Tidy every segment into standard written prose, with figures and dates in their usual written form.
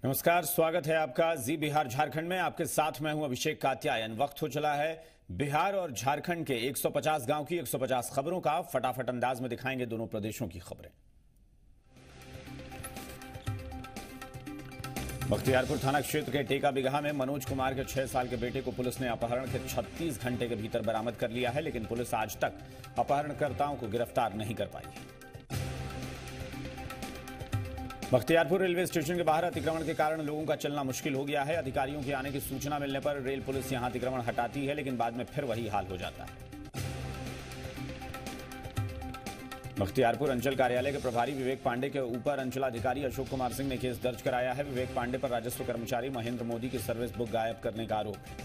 नमस्कार, स्वागत है आपका जी बिहार झारखंड में। आपके साथ मैं हूं अभिषेक कात्यायन। वक्त हो चला है बिहार और झारखंड के 150 गांव की 150 खबरों का। फटाफट अंदाज में दिखाएंगे दोनों प्रदेशों की खबरें। बख्तियारपुर थाना क्षेत्र के टेका बिगहा में मनोज कुमार के 6 साल के बेटे को पुलिस ने अपहरण के 36 घंटे के भीतर बरामद कर लिया है, लेकिन पुलिस आज तक अपहरणकर्ताओं को गिरफ्तार नहीं कर पाई है। बख्तियारपुर रेलवे स्टेशन के बाहर अतिक्रमण के कारण लोगों का चलना मुश्किल हो गया है। अधिकारियों के आने की सूचना मिलने पर रेल पुलिस यहां अतिक्रमण हटाती है, लेकिन बाद में फिर वही हाल हो जाता है। बख्तियारपुर अंचल कार्यालय के प्रभारी विवेक पांडे के ऊपर अंचलाधिकारी अशोक कुमार सिंह ने केस दर्ज कराया है। विवेक पांडे पर राजस्व कर्मचारी महेंद्र मोदी की सर्विस बुक गायब करने का आरोप है।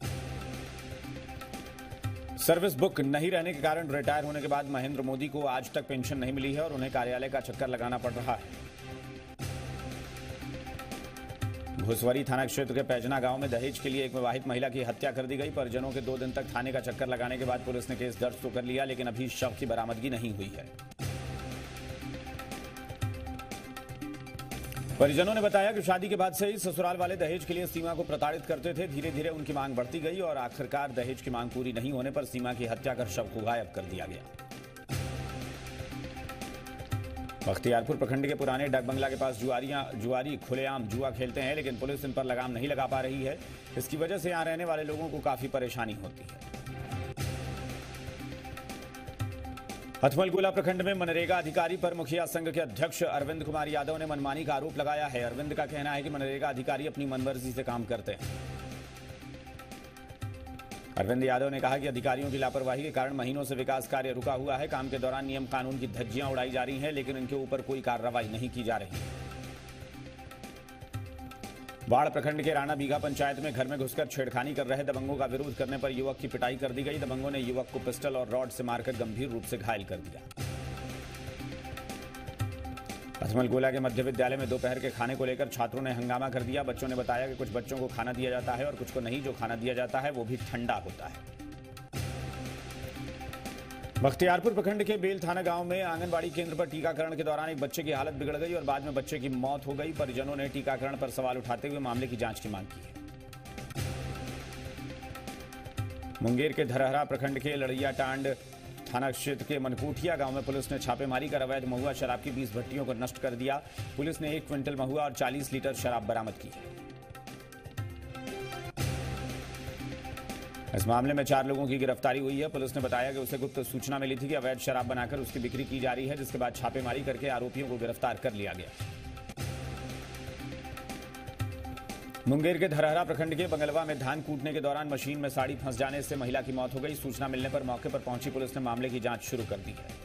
सर्विस बुक नहीं रहने के कारण रिटायर होने के बाद महेंद्र मोदी को आज तक पेंशन नहीं मिली है और उन्हें कार्यालय का चक्कर लगाना पड़ रहा है। घुसवरी थाना क्षेत्र के पैजना गांव में दहेज के लिए एक विवाहित महिला की हत्या कर दी गई। परिजनों के 2 दिन तक थाने का चक्कर लगाने के बाद पुलिस ने केस दर्ज तो कर लिया, लेकिन अभी शव की बरामदगी नहीं हुई है। परिजनों ने बताया कि शादी के बाद से ही ससुराल वाले दहेज के लिए सीमा को प्रताड़ित करते थे। धीरे धीरे उनकी मांग बढ़ती गई और आखिरकार दहेज की मांग पूरी नहीं होने पर सीमा की हत्या कर शव को गायब कर दिया गया। बख्तियारपुर प्रखंड के पुराने डाक बंगला के पास जुआरी खुलेआम जुआ खेलते हैं, लेकिन पुलिस इन पर लगाम नहीं लगा पा रही है। इसकी वजह से यहां रहने वाले लोगों को काफी परेशानी होती है। हथमलगोला प्रखंड में मनरेगा अधिकारी पर मुखिया संघ के अध्यक्ष अरविंद कुमार यादव ने मनमानी का आरोप लगाया है। अरविंद का कहना है कि मनरेगा अधिकारी अपनी मनमर्जी से काम करते हैं। अरविंद यादव ने कहा कि अधिकारियों की लापरवाही के कारण महीनों से विकास कार्य रुका हुआ है। काम के दौरान नियम कानून की धज्जियां उड़ाई जा रही हैं, लेकिन इनके ऊपर कोई कार्रवाई नहीं की जा रही। बाढ़ प्रखंड के राणा बीघा पंचायत में घर में घुसकर छेड़खानी कर रहे दबंगों का विरोध करने पर युवक की पिटाई कर दी गई। दबंगों ने युवक को पिस्टल और रॉड से मारकर गंभीर रूप से घायल कर दिया। हथमलगोला के मध्य विद्यालय में दोपहर के खाने को लेकर छात्रों ने हंगामा कर दिया। बच्चों ने बताया कि कुछ बच्चों को खाना दिया जाता है और कुछ को नहीं। जो खाना दिया जाता है वो भी ठंडा होता है। बख्तियारपुर प्रखंड के बेल थाना गांव में आंगनबाड़ी केंद्र पर टीकाकरण के दौरान एक बच्चे की हालत बिगड़ गई और बाद में बच्चे की मौत हो गई। परिजनों ने टीकाकरण पर सवाल उठाते हुए मामले की जांच की मांग की है। मुंगेर के धरहरा प्रखंड के लड़िया टांड थाना क्षेत्र के मनकोठिया गांव में पुलिस ने छापेमारी कर अवैध महुआ शराब की 20 भट्टियों को नष्ट कर दिया। पुलिस ने 1 क्विंटल महुआ और 40 लीटर शराब बरामद की है। इस मामले में 4 लोगों की गिरफ्तारी हुई है। पुलिस ने बताया कि उसे गुप्त सूचना मिली थी कि अवैध शराब बनाकर उसकी बिक्री की जा रही है, जिसके बाद छापेमारी करके आरोपियों को गिरफ्तार कर लिया गया। मुंगेर के धरहरा प्रखंड के बंगलवा में धान कूटने के दौरान मशीन में साड़ी फंस जाने से महिला की मौत हो गई। सूचना मिलने पर मौके पर पहुंची पुलिस ने मामले की जांच शुरू कर दी है।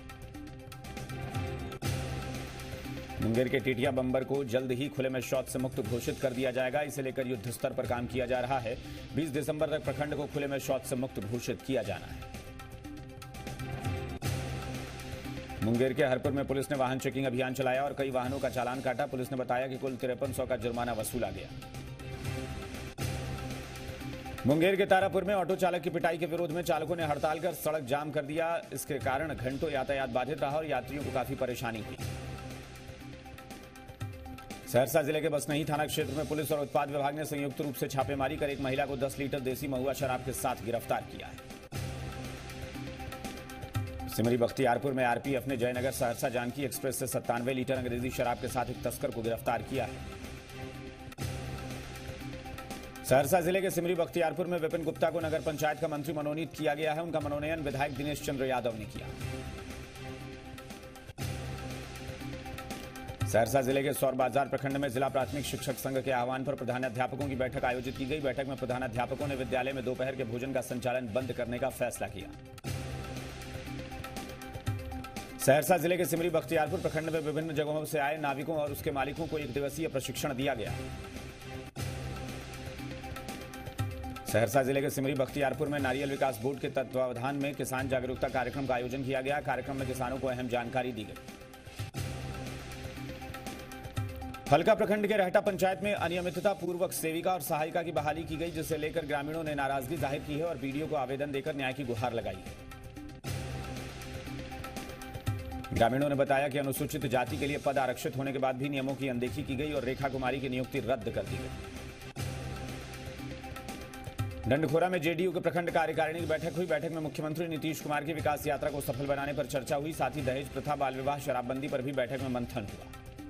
मुंगेर के टिटिया बंबर को जल्द ही खुले में शौच से मुक्त घोषित कर दिया जाएगा। इसे लेकर युद्ध स्तर पर काम किया जा रहा है। 20 दिसंबर तक प्रखंड को खुले में शौच से मुक्त घोषित किया जाना है। मुंगेर के हरपुर में पुलिस ने वाहन चेकिंग अभियान चलाया और कई वाहनों का चालान काटा। पुलिस ने बताया कि कुल 5300 का जुर्माना वसूला गया। मुंगेर के तारापुर में ऑटो चालक की पिटाई के विरोध में चालकों ने हड़ताल कर सड़क जाम कर दिया। इसके कारण घंटों यातायात बाधित रहा और यात्रियों को काफी परेशानी हुई। सहरसा जिले के बसनही थाना क्षेत्र में पुलिस और उत्पाद विभाग ने संयुक्त रूप से छापेमारी कर एक महिला को 10 लीटर देसी महुआ शराब के साथ गिरफ्तार किया है। सिमरी बख्तियारपुर में आरपीएफ ने जयनगर सहरसा जानकी एक्सप्रेस से 97 लीटर अंग्रेजी शराब के साथ एक तस्कर को गिरफ्तार किया है। सहरसा जिले के सिमरी बख्तियारपुर में विपिन गुप्ता को नगर पंचायत का मंत्री मनोनीत किया गया है। उनका मनोनयन विधायक दिनेश चंद्र यादव ने किया। सहरसा जिले के सौर बाजार प्रखंड में जिला प्राथमिक शिक्षक संघ के आह्वान पर प्रधानाध्यापकों की बैठक आयोजित की गई। बैठक में प्रधानाध्यापकों ने विद्यालय में दोपहर के भोजन का संचालन बंद करने का फैसला किया। सहरसा जिले के सिमरी बख्तियारपुर प्रखंड में विभिन्न जगहों से आए नाविकों और उसके मालिकों को 1 दिवसीय प्रशिक्षण दिया गया। सहरसा जिले के सिमरी बख्तियारपुर में नारियल विकास बोर्ड के तत्वावधान में किसान जागरूकता कार्यक्रम का आयोजन किया गया। कार्यक्रम में किसानों को अहम जानकारी दी गई। फलका प्रखंड के रहटा पंचायत में अनियमितता पूर्वक सेविका और सहायिका की बहाली की गई, जिसे लेकर ग्रामीणों ने नाराजगी जाहिर की है और बीडीओ को आवेदन देकर न्याय की गुहार लगाई है। ग्रामीणों ने बताया कि अनुसूचित जाति के लिए पद आरक्षित होने के बाद भी नियमों की अनदेखी की गई और रेखा कुमारी की नियुक्ति रद्द कर दी गई। डंडखोरा में जेडीयू के प्रखंड कार्यकारिणी की बैठक हुई। बैठक में मुख्यमंत्री नीतीश कुमार की विकास यात्रा को सफल बनाने पर चर्चा हुई। साथ ही दहेज प्रथा, बाल विवाह, शराबबंदी पर भी बैठक में मंथन हुआ।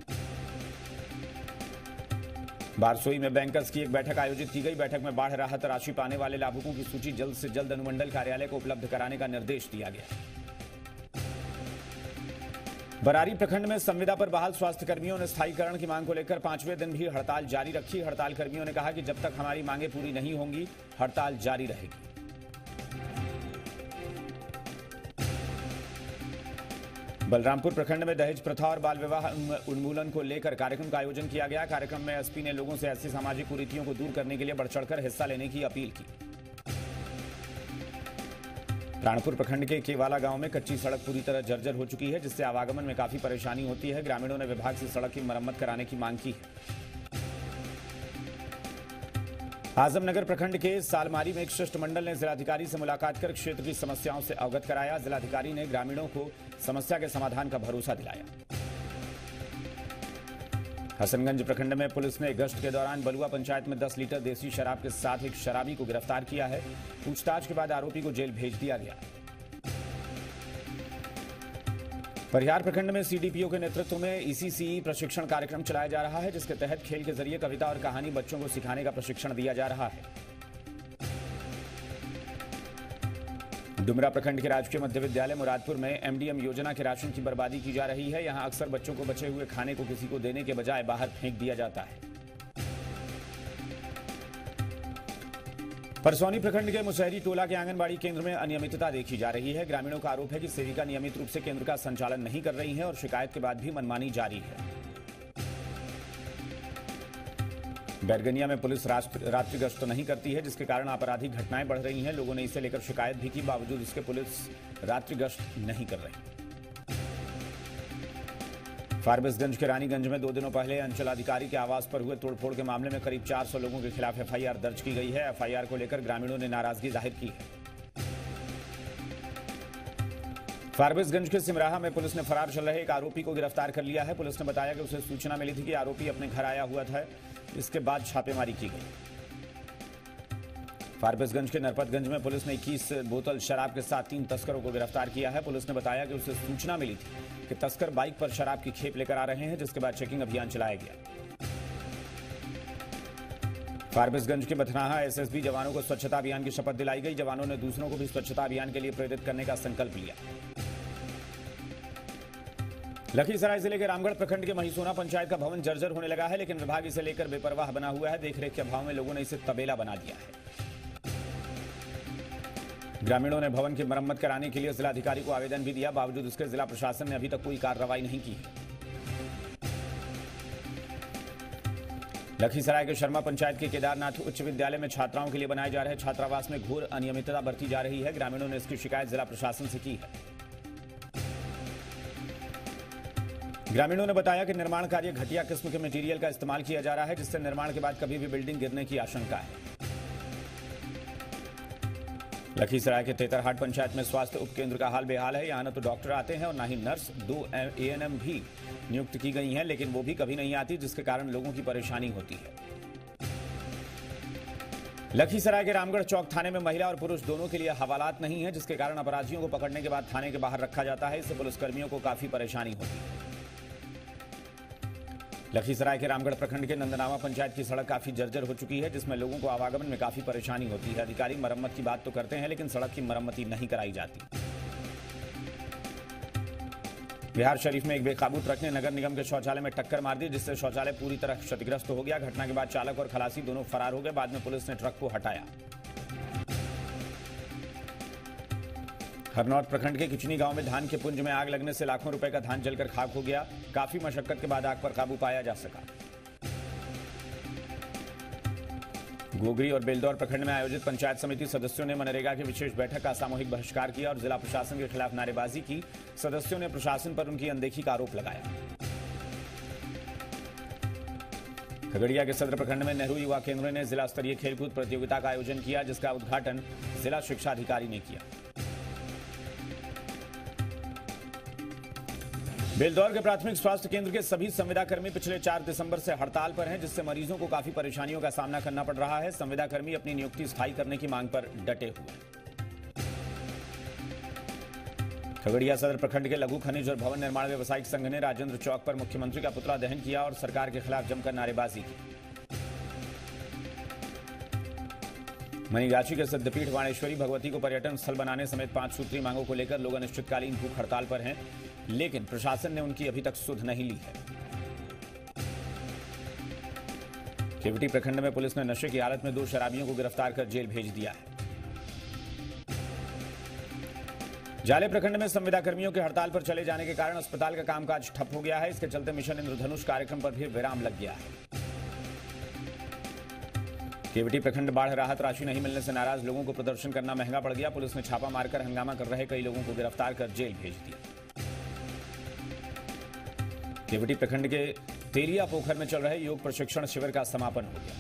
बारसोई में बैंकर्स की एक बैठक आयोजित की गई। बैठक में बाढ़ राहत राशि पाने वाले लाभुकों की सूची जल्द से जल्द अनुमंडल कार्यालय को उपलब्ध कराने का निर्देश दिया गया। बरारी प्रखंड में संविदा पर बहाल स्वास्थ्य कर्मियों ने स्थायीकरण की मांग को लेकर 5वें दिन भी हड़ताल जारी रखी। हड़ताल कर्मियों ने कहा कि जब तक हमारी मांगें पूरी नहीं होंगी, हड़ताल जारी रहेगी। बलरामपुर प्रखंड में दहेज प्रथा और बाल विवाह उन्मूलन को लेकर कार्यक्रम का आयोजन किया गया। कार्यक्रम में एसपी ने लोगों से ऐसी सामाजिक कुरीतियों को दूर करने के लिए बढ़ चढ़कर हिस्सा लेने की अपील की। प्राणपुर प्रखंड के केवाला गांव में कच्ची सड़क पूरी तरह जर्जर हो चुकी है, जिससे आवागमन में काफी परेशानी होती है। ग्रामीणों ने विभाग से सड़क की मरम्मत कराने की मांग की है। आजमनगर प्रखंड के सालमारी में एक शिष्टमंडल ने जिलाधिकारी से मुलाकात कर क्षेत्र की समस्याओं से अवगत कराया। जिलाधिकारी ने ग्रामीणों को समस्या के समाधान का भरोसा दिलाया। हसनगंज प्रखंड में पुलिस ने गश्त के दौरान बलुआ पंचायत में 10 लीटर देसी शराब के साथ एक शराबी को गिरफ्तार किया है। पूछताछ के बाद आरोपी को जेल भेज दिया गया। परिहार प्रखंड में सीडीपीओ के नेतृत्व में ईसीसीई प्रशिक्षण कार्यक्रम चलाया जा रहा है, जिसके तहत खेल के जरिए कविता और कहानी बच्चों को सिखाने का प्रशिक्षण दिया जा रहा है। डुमरा प्रखंड के राजकीय मध्य विद्यालय मुरादपुर में एमडीएम योजना के राशन की बर्बादी की जा रही है। यहां अक्सर बच्चों को बचे हुए खाने को किसी को देने के बजाय बाहर फेंक दिया जाता है। परसौनी प्रखंड के मुसहरी टोला के आंगनबाड़ी केंद्र में अनियमितता देखी जा रही है। ग्रामीणों का आरोप है कि सेविका नियमित रूप से केंद्र का संचालन नहीं कर रही है और शिकायत के बाद भी मनमानी जारी है। बैरगनिया में पुलिस रात्रि गश्त नहीं करती है, जिसके कारण आपराधिक घटनाएं बढ़ रही हैं। लोगों ने इसे लेकर शिकायत भी की, बावजूद इसके पुलिस रात्रि गश्त नहीं कर रही। फारबिसगंज के रानीगंज में 2 दिनों पहले अंचलाधिकारी के आवास पर हुए तोड़फोड़ के मामले में करीब 400 लोगों के खिलाफ एफआईआर दर्ज की गई है। एफआईआर को लेकर ग्रामीणों ने नाराजगी जाहिर की है। फारबिसगंज के सिमराहा में पुलिस ने फरार चल रहे एक आरोपी को गिरफ्तार कर लिया है। पुलिस ने बताया कि उसे सूचना मिली थी कि आरोपी अपने घर आया हुआ था। इसके बाद छापेमारी की गई। फारबिसगंज के नरपतगंज में पुलिस ने 21 बोतल शराब के साथ 3 तस्करों को गिरफ्तार किया है। पुलिस ने बताया कि उसे सूचना मिली थी कि तस्कर बाइक पर शराब की खेप लेकर आ रहे हैं, जिसके बाद चेकिंग अभियान चलाया गया। फारबिसगंज के बथनाहा एसएसबी जवानों को स्वच्छता अभियान की शपथ दिलाई गई। जवानों ने दूसरों को भी स्वच्छता अभियान के लिए प्रेरित करने का संकल्प लिया। लखीसराय जिले के रामगढ़ प्रखंड के महिसोना पंचायत का भवन जर्जर होने लगा है, लेकिन विभाग इसे लेकर बेपरवाह बना हुआ है। देखरेख के अभाव में लोगों ने इसे तबेला बना दिया है। ग्रामीणों ने भवन की मरम्मत कराने के लिए जिलाधिकारी को आवेदन भी दिया, बावजूद इसके जिला प्रशासन ने अभी तक कोई कार्रवाई नहीं की है। लखीसराय के शर्मा पंचायत के केदारनाथ उच्च विद्यालय में छात्राओं के लिए बनाए जा रहे छात्रावास में घोर अनियमितता बरती जा रही है। ग्रामीणों ने इसकी शिकायत जिला प्रशासन से की है। ग्रामीणों ने बताया कि निर्माण कार्य घटिया किस्म के मटेरियल का इस्तेमाल किया जा रहा है, जिससे निर्माण के बाद कभी भी बिल्डिंग गिरने की आशंका है। लखीसराय के तेतरहाट पंचायत में स्वास्थ्य उपकेंद्र का हाल बेहाल है। यहां न तो डॉक्टर आते हैं और न ही नर्स। 2 एएनएम भी नियुक्त की गई हैं, लेकिन वो भी कभी नहीं आती, जिसके कारण लोगों की परेशानी होती है। लखीसराय के रामगढ़ चौक थाने में महिला और पुरुष दोनों के लिए हवालात नहीं है, जिसके कारण अपराधियों को पकड़ने के बाद थाने के बाहर रखा जाता है। इससे पुलिसकर्मियों को काफी परेशानी होती है। लखीसराय के रामगढ़ प्रखंड के नंदनावा पंचायत की सड़क काफी जर्जर हो चुकी है, जिसमें लोगों को आवागमन में काफी परेशानी होती है। अधिकारी मरम्मत की बात तो करते हैं, लेकिन सड़क की मरम्मती नहीं कराई जाती। बिहार शरीफ में एक बेकाबू ट्रक ने नगर निगम के शौचालय में टक्कर मार दी, जिससे शौचालय पूरी तरह क्षतिग्रस्त हो गया। घटना के बाद चालक और खलासी दोनों फरार हो गए। बाद में पुलिस ने ट्रक को हटाया। हरनौत प्रखंड के किचनी गांव में धान के पुंज में आग लगने से लाखों रुपए का धान जलकर खाक हो गया। काफी मशक्कत के बाद आग पर काबू पाया जा सका। गोगरी और बेलदौर प्रखंड में आयोजित पंचायत समिति सदस्यों ने मनरेगा की विशेष बैठक का सामूहिक बहिष्कार किया और जिला प्रशासन के खिलाफ नारेबाजी की। सदस्यों ने प्रशासन पर उनकी अनदेखी का आरोप लगाया। खगड़िया के सदर प्रखंड में नेहरू युवा केंद्र ने जिला स्तरीय खेलकूद प्रतियोगिता का आयोजन किया, जिसका उद्घाटन जिला शिक्षा अधिकारी ने किया। बेलदौर के प्राथमिक स्वास्थ्य केंद्र के सभी संविदाकर्मी पिछले 4 दिसंबर से हड़ताल पर हैं, जिससे मरीजों को काफी परेशानियों का सामना करना पड़ रहा है। संविदाकर्मी अपनी नियुक्ति स्थायी करने की मांग पर डटे हुए हैं। खगड़िया सदर प्रखंड के लघु खनिज और भवन निर्माण व्यवसायिक संघ ने राजेंद्र चौक पर मुख्यमंत्री का पुतला दहन किया और सरकार के खिलाफ जमकर नारेबाजी की। मनीगाछी के सिद्धपीठ वाणेश्वरी भगवती को पर्यटन स्थल बनाने समेत 5 सूत्री मांगों को लेकर लोग अनिश्चितकालीन भूख हड़ताल पर हैं, लेकिन प्रशासन ने उनकी अभी तक सुध नहीं ली है। केवटी प्रखंड में पुलिस ने नशे की हालत में 2 शराबियों को गिरफ्तार कर जेल भेज दिया है। जाले प्रखंड में संविदाकर्मियों के हड़ताल पर चले जाने के कारण अस्पताल का कामकाज ठप हो गया है। इसके चलते मिशन इंद्रधनुष कार्यक्रम पर भी विराम लग गया है। केवटी प्रखंड बाढ़ राहत राशि नहीं मिलने से नाराज लोगों को प्रदर्शन करना महंगा पड़ गया। पुलिस ने छापा मारकर हंगामा कर रहे कई लोगों को गिरफ्तार कर जेल भेज दिया। केवटी प्रखंड के तेलिया पोखर में चल रहे योग प्रशिक्षण शिविर का समापन हो गया।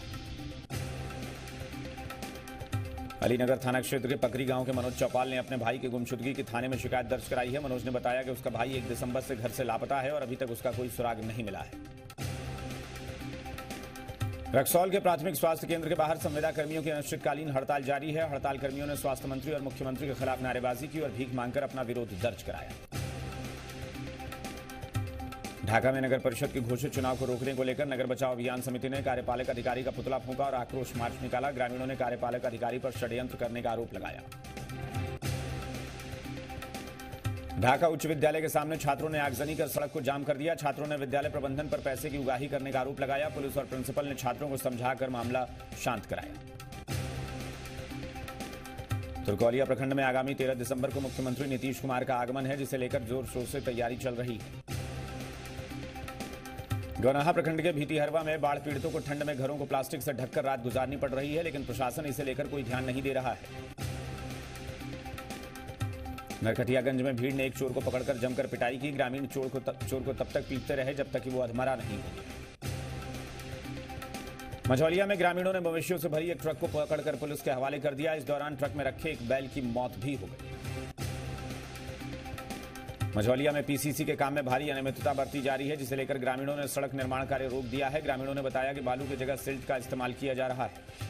अलीनगर थाना क्षेत्र के पकरी गांव के मनोज चौपाल ने अपने भाई की गुमशुदगी की थाने में शिकायत दर्ज कराई है। मनोज ने बताया कि उसका भाई 1 दिसंबर से घर से लापता है और अभी तक उसका कोई सुराग नहीं मिला है। रक्सौल के प्राथमिक स्वास्थ्य केंद्र के बाहर संविदाकर्मियों की अनिश्चितकालीन हड़ताल जारी है। हड़ताल कर्मियों ने स्वास्थ्य मंत्री और मुख्यमंत्री के खिलाफ नारेबाजी की और भीख मांगकर अपना विरोध दर्ज कराया। ढाका में नगर परिषद के घोषित चुनाव को रोकने को लेकर नगर बचाओ अभियान समिति ने कार्यपालक अधिकारी का पुतला फूंका और आक्रोश मार्च निकाला। ग्रामीणों ने कार्यपालक अधिकारी पर षड्यंत्र करने का आरोप लगाया। ढाका उच्च विद्यालय के सामने छात्रों ने आगजनी कर सड़क को जाम कर दिया। छात्रों ने विद्यालय प्रबंधन पर पैसे की उगाही करने का आरोप लगाया। पुलिस और प्रिंसिपल ने छात्रों को समझाकर मामला शांत कराया। तुर्कौलिया प्रखंड में आगामी 13 दिसंबर को मुख्यमंत्री नीतीश कुमार का आगमन है, जिसे लेकर जोर शोर से तैयारी चल रही है। गौनाहा प्रखंड के भीतीहरवा में बाढ़ पीड़ितों को ठंड में घरों को प्लास्टिक से ढककर रात गुजारनी पड़ रही है, लेकिन प्रशासन इसे लेकर कोई ध्यान नहीं दे रहा है। नरकटियागंज में भीड़ ने एक चोर को पकड़कर जमकर पिटाई की। ग्रामीण चोर को तब तक पीटते रहे जब तक कि वो अधमरा नहीं हो गया। मझौलिया में ग्रामीणों ने मवेशियों से भरी एक ट्रक को पकड़कर पुलिस के हवाले कर दिया। इस दौरान ट्रक में रखे एक बैल की मौत भी हो गई। मझौलिया में पीसीसी के काम में भारी अनियमितता बरती जा रही है, जिसे लेकर ग्रामीणों ने सड़क निर्माण कार्य रोक दिया है। ग्रामीणों ने बताया कि बालू की जगह सिल्ट का इस्तेमाल किया जा रहा है।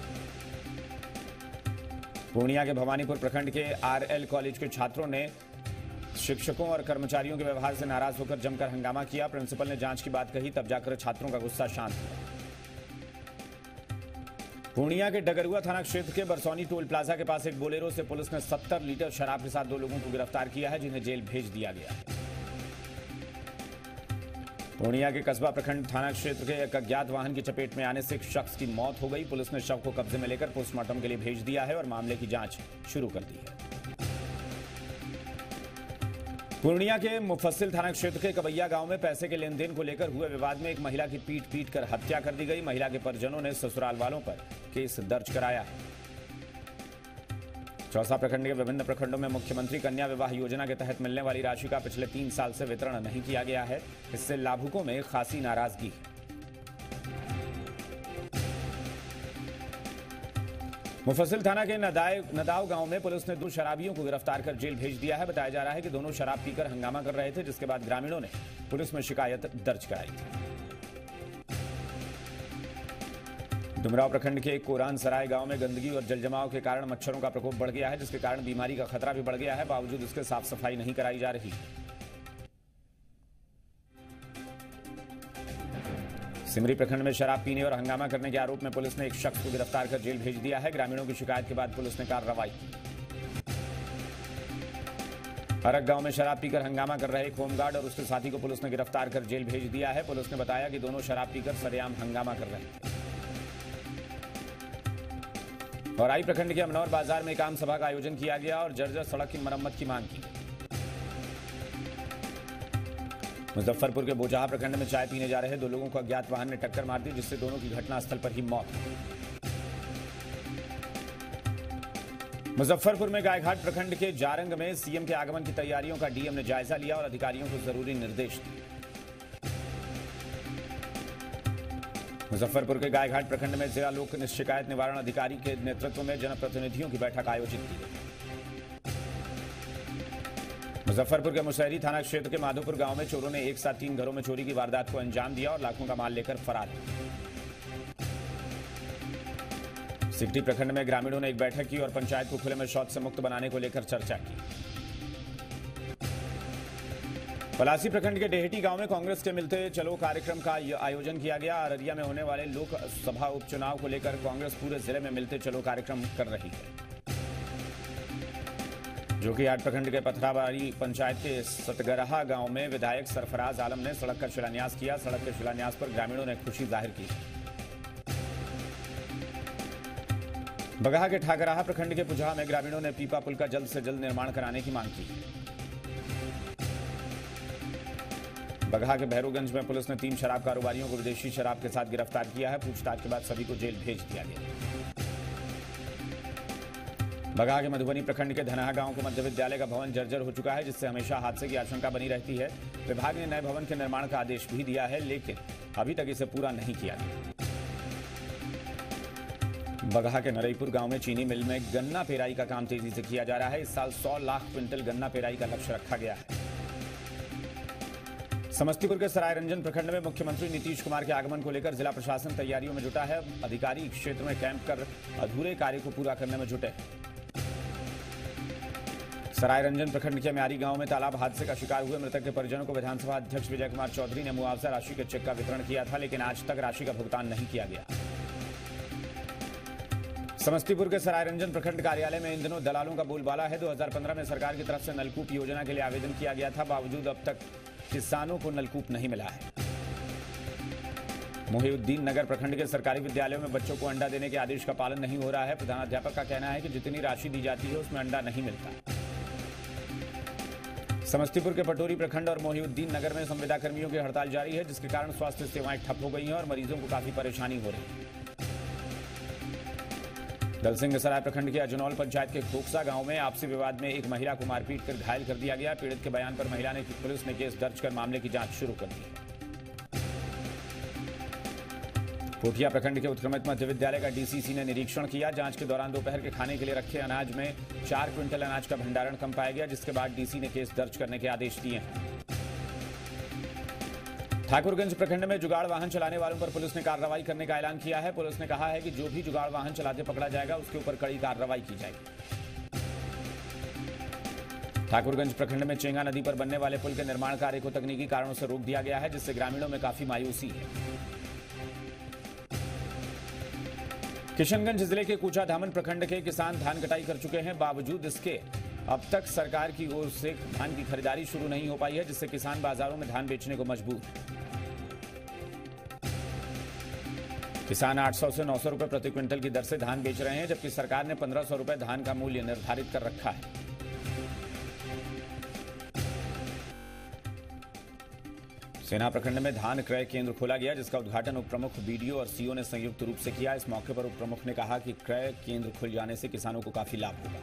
पूर्णिया के भवानीपुर प्रखंड के आरएल कॉलेज के छात्रों ने शिक्षकों और कर्मचारियों के व्यवहार से नाराज होकर जमकर हंगामा किया। प्रिंसिपल ने जांच की बात कही, तब जाकर छात्रों का गुस्सा शांत हुआ। पूर्णिया के डगरुआ थाना क्षेत्र के बरसौनी टोल प्लाजा के पास एक बोलेरो से पुलिस ने 70 लीटर शराब के साथ 2 लोगों को गिरफ्तार किया है, जिन्हें जेल भेज दिया गया है। पूर्णिया के कस्बा प्रखंड थाना क्षेत्र के एक अज्ञात वाहन की चपेट में आने से एक शख्स की मौत हो गई। पुलिस ने शव को कब्जे में लेकर पोस्टमार्टम के लिए भेज दिया है और मामले की जांच शुरू कर दी है। पूर्णिया के मुफस्सिल थाना क्षेत्र के कबैया गांव में पैसे के लेन देन को लेकर हुए विवाद में एक महिला की पीट कर हत्या कर दी गई। महिला के परिजनों ने ससुराल वालों पर केस दर्ज कराया है। चौसा प्रखंड के विभिन्न प्रखंडों में मुख्यमंत्री कन्या विवाह योजना के तहत मिलने वाली राशि का पिछले 3 साल से वितरण नहीं किया गया है। इससे लाभुकों में खासी नाराजगी है। मुफस्सिल थाना के नदाव गांव में पुलिस ने 2 शराबियों को गिरफ्तार कर जेल भेज दिया है। बताया जा रहा है कि दोनों शराब पीकर हंगामा कर रहे थे, जिसके बाद ग्रामीणों ने पुलिस में शिकायत दर्ज कराई थी। डुमराव प्रखंड के कोरान सराय गांव में गंदगी और जलजमाव के कारण मच्छरों का प्रकोप बढ़ गया है, जिसके कारण बीमारी का खतरा भी बढ़ गया है। बावजूद इसके साफ सफाई नहीं कराई जा रही। सिमरी प्रखंड में शराब पीने और हंगामा करने के आरोप में पुलिस ने एक शख्स को गिरफ्तार कर जेल भेज दिया है। ग्रामीणों की शिकायत के बाद पुलिस ने कार्रवाई की। अरग गांव में शराब पीकर हंगामा कर रहे एक होमगार्ड और उसके साथी को पुलिस ने गिरफ्तार कर जेल भेज दिया है। पुलिस ने बताया कि दोनों शराब पीकर सरेआम हंगामा कर रहे थे। औराई प्रखंड के अमनौर बाजार में एक आम सभा का आयोजन किया गया और जर्जर सड़क की मरम्मत की मांग की। मुजफ्फरपुर के बोचाहा प्रखंड में चाय पीने जा रहे 2 लोगों को अज्ञात वाहन ने टक्कर मार दी, जिससे दोनों की घटनास्थल पर ही मौत हो गई। मुजफ्फरपुर में गायघाट प्रखंड के जारंग में सीएम के आगमन की तैयारियों का डीएम ने जायजा लिया और अधिकारियों को जरूरी निर्देश दिए। मुजफ्फरपुर के गायघाट प्रखंड में जिला लोक शिकायत निवारण अधिकारी के नेतृत्व में जनप्रतिनिधियों की बैठक आयोजित की गई। मुजफ्फरपुर के मुसहरी थाना क्षेत्र के माधोपुर गांव में चोरों ने एक साथ 3 घरों में चोरी की वारदात को अंजाम दिया और लाखों का माल लेकर फरार हुए। सिकटी प्रखंड में ग्रामीणों ने एक बैठक की और पंचायत को खुले में शौच से मुक्त बनाने को लेकर चर्चा की। पलासी प्रखंड के डेहटी गांव में कांग्रेस के मिलते चलो कार्यक्रम का आयोजन किया गया। अररिया में होने वाले लोकसभा उपचुनाव को लेकर कांग्रेस पूरे जिले में मिलते चलो कार्यक्रम कर रही है। जोकीहाट प्रखंड के पथराबाड़ी पंचायत के सतगरहा गांव में विधायक सरफराज आलम ने सड़क का शिलान्यास किया। सड़क के शिलान्यास पर ग्रामीणों ने खुशी जाहिर की। बगहा के ठाकराहा प्रखंड के पुजहा में ग्रामीणों ने पीपा पुल का जल्द से जल्द निर्माण कराने की मांग की। बगहा के भैरोगंज में पुलिस ने 3 शराब कारोबारियों को विदेशी शराब के साथ गिरफ्तार किया है। पूछताछ के बाद सभी को जेल भेज दिया गया। बगहा के मधुबनी प्रखंड के धनहा गांव के मध्य विद्यालय का भवन जर्जर हो चुका है, जिससे हमेशा हादसे की आशंका बनी रहती है। विभाग ने नए भवन के निर्माण का आदेश भी दिया है, लेकिन अभी तक इसे पूरा नहीं किया गया। बगहा के नरईपुर गांव में चीनी मिल में गन्ना पेराई का काम तेजी से किया जा रहा है। इस साल 100 लाख क्विंटल गन्ना पेराई का लक्ष्य रखा गया है। समस्तीपुर के सरायरंजन प्रखंड में मुख्यमंत्री नीतीश कुमार के आगमन को लेकर जिला प्रशासन तैयारियों में जुटा है। अधिकारी क्षेत्र में कैंप कर अधूरे कार्य को पूरा करने में जुटे हैं। सरायरंजन प्रखंड के म्यारी गांव में तालाब हादसे का शिकार हुए मृतक के परिजनों को विधानसभा अध्यक्ष विजय कुमार चौधरी ने मुआवजा राशि के चेक का वितरण किया था, लेकिन आज तक राशि का भुगतान नहीं किया गया। समस्तीपुर के सरायरंजन प्रखंड कार्यालय में इन दिनों दलालों का बोलबाला है। 2015 में सरकार की तरफ से नलकूप योजना के लिए आवेदन किया गया था, बावजूद अब तक किसानों को नलकूप नहीं मिला है। मोहिउद्दीन नगर प्रखंड के सरकारी विद्यालयों में बच्चों को अंडा देने के आदेश का पालन नहीं हो रहा है। प्रधानाध्यापक का कहना है कि जितनी राशि दी जाती है उसमें अंडा नहीं मिलता। समस्तीपुर के पटोरी प्रखंड और मोहिउद्दीन नगर में संविदा कर्मियों की हड़ताल जारी है, जिसके कारण स्वास्थ्य सेवाएं ठप हो गई हैं और मरीजों को काफी परेशानी हो रही है। दलसिंहसराय प्रखंड के अजनौल पंचायत के खोखसा गांव में आपसी विवाद में एक महिला को मारपीट कर घायल कर दिया गया। पीड़ित के बयान पर महिला ने पुलिस ने केस दर्ज कर मामले की जांच शुरू कर दी है। कोठिया प्रखंड के उत्क्रमित मध्य विद्यालय का डीसीसी ने निरीक्षण किया। जांच के दौरान दोपहर के खाने के लिए रखे अनाज में 4 क्विंटल अनाज का भंडारण कम पाया गया, जिसके बाद डीसी ने केस दर्ज करने के आदेश दिए हैं। ठाकुरगंज प्रखंड में जुगाड़ वाहन चलाने वालों पर पुलिस ने कार्रवाई करने का ऐलान किया है। पुलिस ने कहा है कि जो भी जुगाड़ वाहन चलाते पकड़ा जाएगा उसके ऊपर कड़ी कार्रवाई की जाएगी। ठाकुरगंज प्रखंड में चेंगा नदी पर बनने वाले पुल के निर्माण कार्य को तकनीकी कारणों से रोक दिया गया है, जिससे ग्रामीणों में काफी मायूसी है। किशनगंज जिले के कूचाधामन प्रखंड के किसान धान कटाई कर चुके हैं, बावजूद इसके अब तक सरकार की ओर से धान की खरीदारी शुरू नहीं हो पाई है, जिससे किसान बाजारों में धान बेचने को मजबूर है। किसान 800 से 900 रुपए प्रति क्विंटल की दर से धान बेच रहे हैं, जबकि सरकार ने 1500 रुपए धान का मूल्य निर्धारित कर रखा है। सेना प्रखंड में धान क्रय केंद्र खोला गया, जिसका उद्घाटन उप प्रमुख बीडीओ और सीओ ने संयुक्त रूप से किया। इस मौके पर उप प्रमुख ने कहा कि क्रय केंद्र खुल जाने से किसानों को काफी लाभ होगा।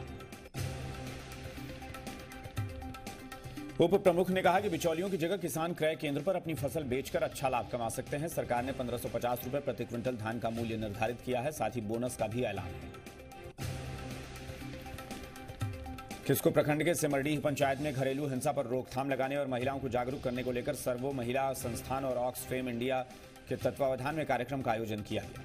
उप प्रमुख ने कहा कि बिचौलियों की जगह किसान क्रय केंद्र पर अपनी फसल बेचकर अच्छा लाभ कमा सकते हैं। सरकार ने 1550 रुपए प्रति क्विंटल धान का मूल्य निर्धारित किया है, साथ ही बोनस का भी ऐलान है। किस्को प्रखंड के सिमरडीह पंचायत में घरेलू हिंसा पर रोकथाम लगाने और महिलाओं को जागरूक करने को लेकर सर्वो महिला संस्थान और ऑक्सफेम इंडिया के तत्वावधान में कार्यक्रम का आयोजन किया गया।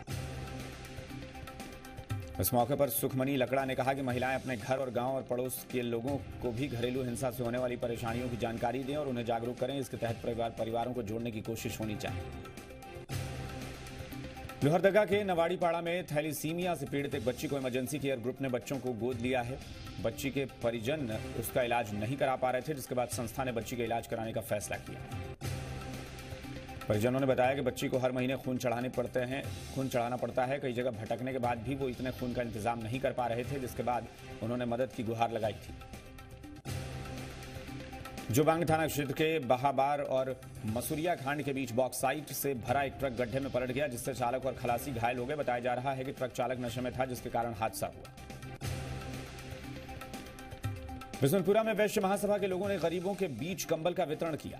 इस मौके पर सुखमनी लकड़ा ने कहा कि महिलाएं अपने घर और गांव और पड़ोस के लोगों को भी घरेलू हिंसा से होने वाली परेशानियों की जानकारी दें और उन्हें जागरूक करें। इसके तहत परिवारों को जोड़ने की कोशिश होनी चाहिए। लोहरदगा के नवाड़ीपाड़ा में थैलीसीमिया से पीड़ित एक बच्ची को इमरजेंसी केयर ग्रुप ने बच्चों को गोद लिया है। बच्ची के परिजन उसका इलाज नहीं करा पा रहे थे, जिसके बाद संस्था ने बच्ची का इलाज कराने का फैसला किया। परिजनों ने बताया कि बच्ची को हर महीने खून चढ़ाना पड़ता है। कई जगह भटकने के बाद भी वो इतने खून का इंतजाम नहीं कर पा रहे थे, जिसके बाद उन्होंने मदद की गुहार लगाई थी। जोबांग थाना क्षेत्र के बहाबार और मसूरिया खांड के बीच बॉक्साइट से भरा एक ट्रक गड्ढे में पलट गया, जिससे चालक और खलासी घायल हो गए। बताया जा रहा है कि ट्रक चालक नशे में था, जिसके कारण हादसा हुआ। बिशनपुरा में वैश्य महासभा के लोगों ने गरीबों के बीच कंबल का वितरण किया।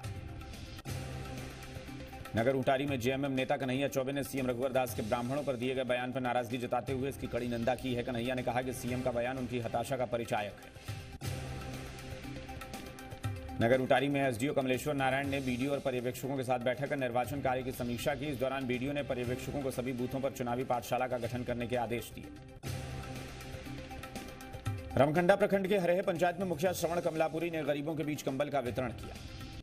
नगर उटारी में जेएमएम नेता कन्हैया चौबे ने सीएम रघुवर दास के ब्राह्मणों पर दिए गए बयान पर नाराजगी जताते हुए इसकी कड़ी निंदा की है। कन्हैया ने कहा कि सीएम का बयान उनकी हताशा का परिचायक है। नगर उटारी में एसडीओ कमलेश्वर नारायण ने बीडीओ और पर्यवेक्षकों के साथ बैठक कर निर्वाचन कार्य की समीक्षा की। इस दौरान बीडीओ ने पर्यवेक्षकों को सभी बूथों पर चुनावी पाठशाला का गठन करने के आदेश दिए। रमखंडा प्रखंड के हरेह पंचायत में मुखिया श्रवण कमलापुरी ने गरीबों के बीच कंबल का वितरण किया।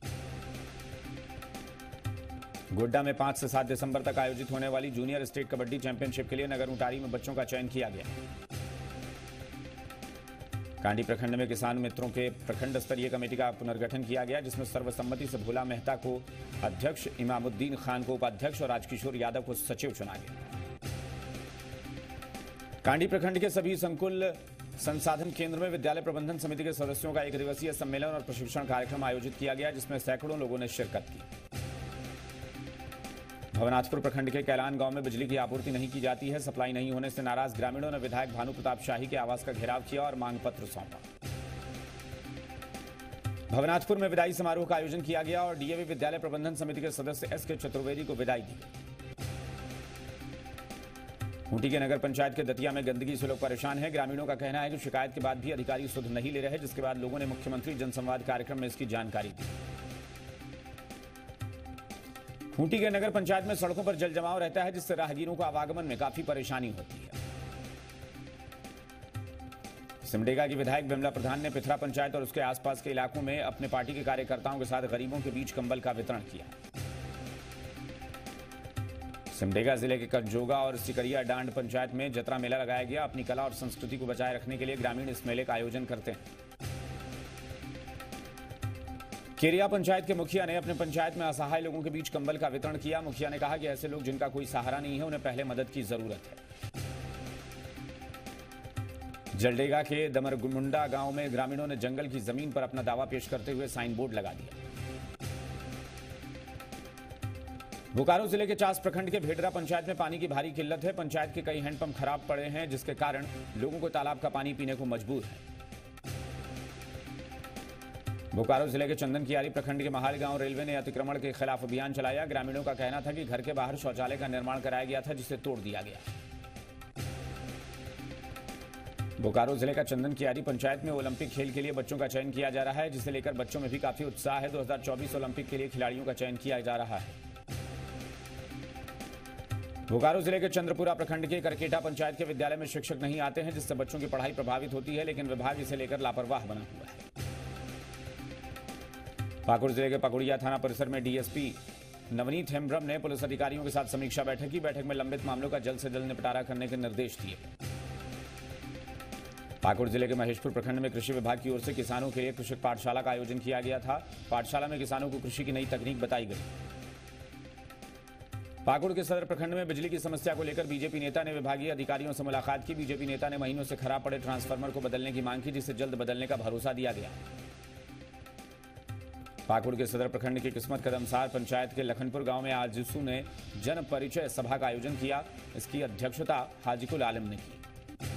गोड्डा में 5 से 7 दिसंबर तक आयोजित होने वाली जूनियर स्टेट कबड्डी चैंपियनशिप के लिए नगर उटारी में बच्चों का चयन किया गया। कांडी प्रखंड में किसान मित्रों के प्रखंड स्तरीय कमेटी का पुनर्गठन किया गया, जिसमें सर्वसम्मति से भोला मेहता को अध्यक्ष, इमामुद्दीन खान को उपाध्यक्ष और राजकिशोर यादव को सचिव चुना गया। कांडी प्रखंड के सभी संकुल संसाधन केंद्र में विद्यालय प्रबंधन समिति के सदस्यों का 1 दिवसीय सम्मेलन और प्रशिक्षण कार्यक्रम आयोजित किया गया, जिसमें सैकड़ों लोगों ने शिरकत की। भवनाथपुर प्रखंड के कैलान गांव में बिजली की आपूर्ति नहीं की जाती है। सप्लाई नहीं होने से नाराज ग्रामीणों ने विधायक भानु प्रताप शाही के आवास का घेराव किया और मांग पत्र सौंपा। भवनाथपुर में विदाई समारोह का आयोजन किया गया और डीएवी विद्यालय प्रबंधन समिति के सदस्य एसके चतुर्वेदी को विदाई दी। खूंटी के नगर पंचायत के दतिया में गंदगी से लोग परेशान हैं। ग्रामीणों का कहना है कि शिकायत के बाद भी अधिकारी सुध नहीं ले रहे, जिसके बाद लोगों ने मुख्यमंत्री जनसंवाद कार्यक्रम में इसकी जानकारी दी। खूंटी के नगर पंचायत में सड़कों पर जल जमाव रहता है, जिससे राहगीरों को आवागमन में काफी परेशानी होती है। सिमडेगा की विधायक विमला प्रधान ने पिथरा पंचायत और उसके आसपास के इलाकों में अपने पार्टी के कार्यकर्ताओं के साथ गरीबों के बीच कंबल का वितरण किया। सिमडेगा जिले के कटजोगा और सिकरिया डांड पंचायत में जतरा मेला लगाया गया। अपनी कला और संस्कृति को बचाए रखने के लिए ग्रामीण इस मेले का आयोजन करते हैं। केरिया पंचायत के मुखिया ने अपने पंचायत में असहाय लोगों के बीच कंबल का वितरण किया। मुखिया ने कहा कि ऐसे लोग जिनका कोई सहारा नहीं है, उन्हें पहले मदद की जरूरत है। जलडेगा के दमरगुमुंडा गांव में ग्रामीणों ने जंगल की जमीन पर अपना दावा पेश करते हुए साइन बोर्ड लगा दिया। बोकारो जिले के चास प्रखंड के भेडरा पंचायत में पानी की भारी किल्लत है। पंचायत के कई हैंडपंप खराब पड़े हैं, जिसके कारण लोगों को तालाब का पानी पीने को मजबूर है। बोकारो जिले के चंदन कियारी प्रखंड के महाल गांव रेलवे ने अतिक्रमण के खिलाफ अभियान चलाया। ग्रामीणों का कहना था कि घर के बाहर शौचालय का निर्माण कराया गया था, जिसे तोड़ दिया गया। बोकारो जिले का चंदन कियारी पंचायत में ओलंपिक खेल के लिए बच्चों का चयन किया जा रहा है, जिसे लेकर बच्चों में भी काफी उत्साह है। 2024 ओलंपिक के लिए खिलाड़ियों का चयन किया जा रहा है। बोकारो जिले के चंद्रपुरा प्रखंड के करकेटा पंचायत के विद्यालय में शिक्षक नहीं आते हैं, जिससे बच्चों की पढ़ाई प्रभावित होती है, लेकिन विभाग इसे लेकर लापरवाह बना हुआ है। पाकुड़ जिले के पकुड़िया थाना परिसर में डीएसपी नवनीत हेम्ब्रम ने पुलिस अधिकारियों के साथ समीक्षा बैठक की। बैठक में लंबित मामलों का जल्द से जल्द निपटारा करने के निर्देश दिए। पाकुड़ जिले के महेशपुर प्रखंड में कृषि विभाग की ओर से किसानों के लिए कृषक पाठशाला का आयोजन किया गया था। पाठशाला में किसानों को कृषि की नई तकनीक बताई गई। पाकुड़ के सदर प्रखंड में बिजली की समस्या को लेकर बीजेपी नेता ने विभागीय अधिकारियों से मुलाकात की। बीजेपी नेता ने महीनों से खराब पड़े ट्रांसफार्मर को बदलने की मांग की, जिसे जल्द बदलने का भरोसा दिया गया। पाकुड़ के सदर प्रखंड के किस्मत कदमसार पंचायत के लखनपुर गांव में आज जिसू ने जन परिचय सभा का आयोजन किया। इसकी अध्यक्षता हाजीकुल आलम ने की।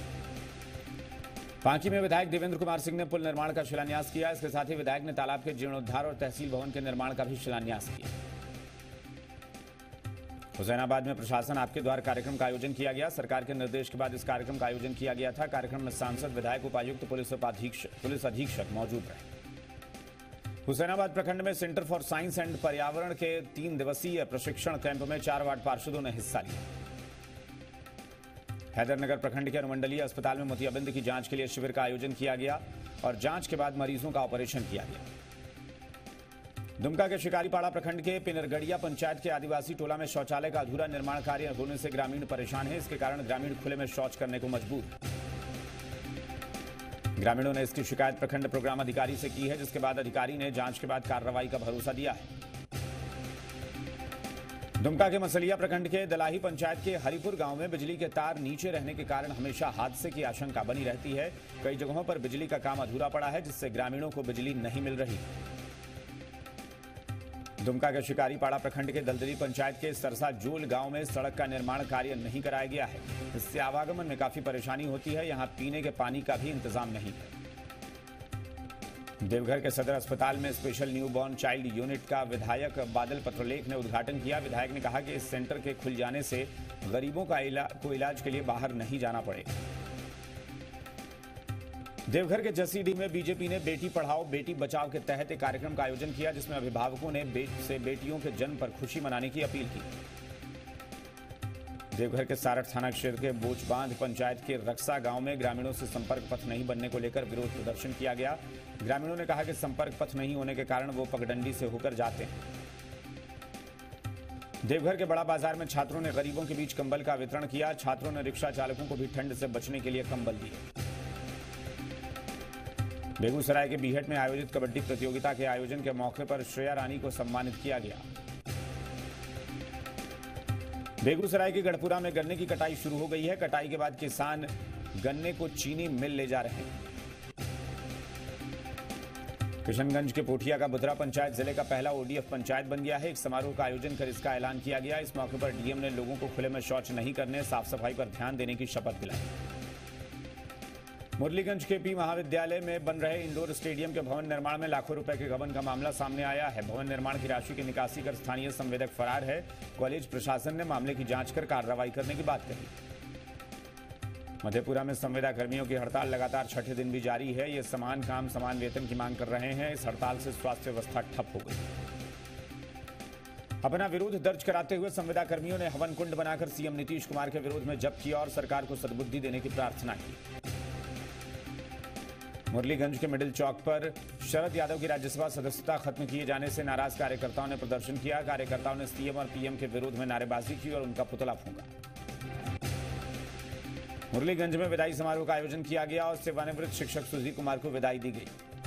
पांकी में विधायक देवेंद्र कुमार सिंह ने पुल निर्माण का शिलान्यास किया। इसके साथ ही विधायक ने तालाब के जीर्णोद्धार और तहसील भवन के निर्माण का भी शिलान्यास किया। हुसैनाबाद में प्रशासन आपके द्वार कार्यक्रम का आयोजन किया गया। सरकार के निर्देश के बाद इस कार्यक्रम का आयोजन किया गया था। कार्यक्रम में सांसद, विधायक, उपायुक्त, पुलिस अधीक्षक मौजूद रहे। हुसैनाबाद प्रखंड में सेंटर फॉर साइंस एंड पर्यावरण के 3 दिवसीय प्रशिक्षण कैंप में 4 वार्ड पार्षदों ने हिस्सा लिया। हैदरनगर प्रखंड के अनुमंडलीय अस्पताल में मोतियाबिंद की जांच के लिए शिविर का आयोजन किया गया और जांच के बाद मरीजों का ऑपरेशन किया गया। दुमका के शिकारीपाड़ा प्रखंड के पिनरगढ़िया पंचायत के आदिवासी टोला में शौचालय का अधूरा निर्माण कार्य होने से ग्रामीण परेशान है। इसके कारण ग्रामीण खुले में शौच करने को मजबूर है। ग्रामीणों ने इसकी शिकायत प्रखंड प्रोग्राम अधिकारी से की है, जिसके बाद अधिकारी ने जांच के बाद कार्रवाई का भरोसा दिया है। दुमका के मसलिया प्रखंड के दलाही पंचायत के हरिपुर गांव में बिजली के तार नीचे रहने के कारण हमेशा हादसे की आशंका बनी रहती है। कई जगहों पर बिजली का काम अधूरा पड़ा है, जिससे ग्रामीणों को बिजली नहीं मिल रही। दुमका के शिकारीपाड़ा प्रखंड के दलदली पंचायत के सरसा जोल गांव में सड़क का निर्माण कार्य नहीं कराया गया है। इससे आवागमन में काफी परेशानी होती है। यहां पीने के पानी का भी इंतजाम नहीं है। देवघर के सदर अस्पताल में स्पेशल न्यूबॉर्न चाइल्ड यूनिट का विधायक बादल पत्रलेख ने उद्घाटन किया। विधायक ने कहा कि इस सेंटर के खुल जाने से गरीबों को इलाज के लिए बाहर नहीं जाना पड़ेगा। देवघर के जसीडीह में बीजेपी ने बेटी पढ़ाओ बेटी बचाओ के तहत एक कार्यक्रम का आयोजन किया, जिसमें अभिभावकों ने बेटियों के जन्म पर खुशी मनाने की अपील की। देवघर के सारठ थाना क्षेत्र के बोचबांध पंचायत के रक्सा गांव में ग्रामीणों से संपर्क पथ नहीं बनने को लेकर विरोध प्रदर्शन किया गया। ग्रामीणों ने कहा कि संपर्क पथ नहीं होने के कारण वो पगडंडी से होकर जाते हैं। देवघर के बड़ा बाजार में छात्रों ने गरीबों के बीच कंबल का वितरण किया। छात्रों ने रिक्शा चालकों को भी ठंड से बचने के लिए कंबल दिए। बेगूसराय के बीहट में आयोजित कबड्डी प्रतियोगिता के आयोजन के मौके पर श्रेया रानी को सम्मानित किया गया। बेगूसराय के गढ़पुरा में गन्ने की कटाई शुरू हो गई है। कटाई के बाद किसान गन्ने को चीनी मिल ले जा रहे हैं। किशनगंज के पोठिया का बुधरा पंचायत जिले का पहला ओडीएफ पंचायत बन गया है। एक समारोह का आयोजन कर इसका ऐलान किया गया। इस मौके पर डीएम ने लोगों को खुले में शौच नहीं करने, साफ सफाई पर ध्यान देने की शपथ दिलाई। मुरलीगंज के पी महाविद्यालय में बन रहे इंडोर स्टेडियम के भवन निर्माण में लाखों रुपए के गबन का मामला सामने आया है। भवन निर्माण की राशि की निकासी कर स्थानीय संवेदक फरार है। कॉलेज प्रशासन ने मामले की जांच कर कार्रवाई करने की बात कही। मधेपुरा में संविदा कर्मियों की हड़ताल लगातार छठे दिन भी जारी है। ये समान काम समान वेतन की मांग कर रहे हैं। इस हड़ताल से स्वास्थ्य व्यवस्था ठप हो गई। अपना विरोध दर्ज कराते हुए संविदा कर्मियों ने हवन कुंड बनाकर सीएम नीतीश कुमार के विरोध में जप किया और सरकार को सद्बुद्धि देने की प्रार्थना की। मुरलीगंज के मिडिल चौक पर शरद यादव की राज्यसभा सदस्यता खत्म किए जाने से नाराज कार्यकर्ताओं ने प्रदर्शन किया। कार्यकर्ताओं ने सीएम और पीएम के विरोध में नारेबाजी की और उनका पुतला फूंका। मुरलीगंज में विदाई समारोह का आयोजन किया गया और सेवानिवृत्त शिक्षक सुधीर कुमार को विदाई दी गई।